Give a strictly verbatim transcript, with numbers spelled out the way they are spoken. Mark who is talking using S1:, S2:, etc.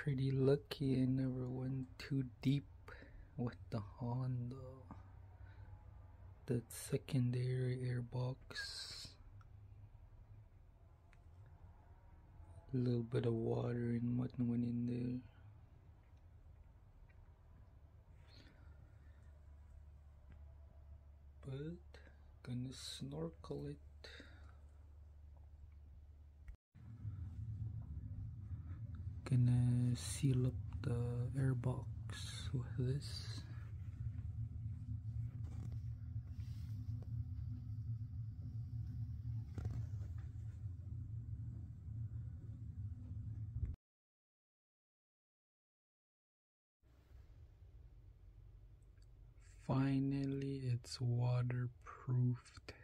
S1: pretty lucky I never went too deep with the Honda. That secondary airbox. A little bit of water and mud went in there. But gonna snorkel it. Gonna seal up the airbox with this. Finally, it's waterproofed.